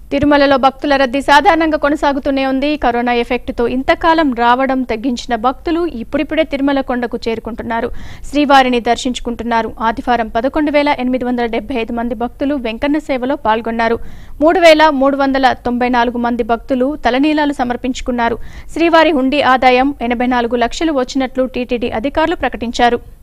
తిరుమలలో భక్తుల రద్దీ సాధారణంగా కొనసాగుతూనే ఉంది. కరోనా ఎఫెక్ట్తో ఇంతకాలం రావడం తగ్గించిన భక్తులు ఇప్పుడిప్పుడే తిరుమల కొండకు చేరుకుంటున్నారు. శ్రీవారిని దర్శించుకుంటున్నారు. ఆదివారం 11,875 మంది భక్తులు వెంకన్న సేవలో పాల్గొన్నారు. 3,394 మంది భక్తులు తలనీలాలు సమర్పించుకున్నారు. శ్రీవారి హుండీ ఆదాయం 84 లక్షలు వచ్చినట్లు టీటీడీ అధికారులు ప్రకటించారు.